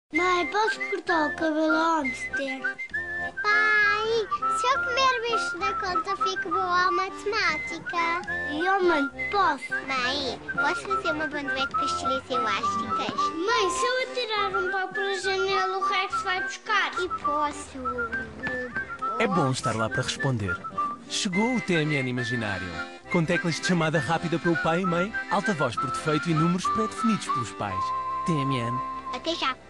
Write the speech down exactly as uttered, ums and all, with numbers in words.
Mãe, posso cortar o cabelo a hamster? Pai, se eu comer bicho da conta, fico boa à matemática. E oh, mãe, posso? Mãe, posso fazer uma bandoete de pastilhas elásticas? Mãe, se eu atirar um pau pela janela, o Rex vai buscar. E posso... É bom estar lá para responder. Chegou o T M N imaginário, com teclas de chamada rápida para o pai e mãe, alta voz por defeito e números pré-definidos pelos pais. T M N. Até já.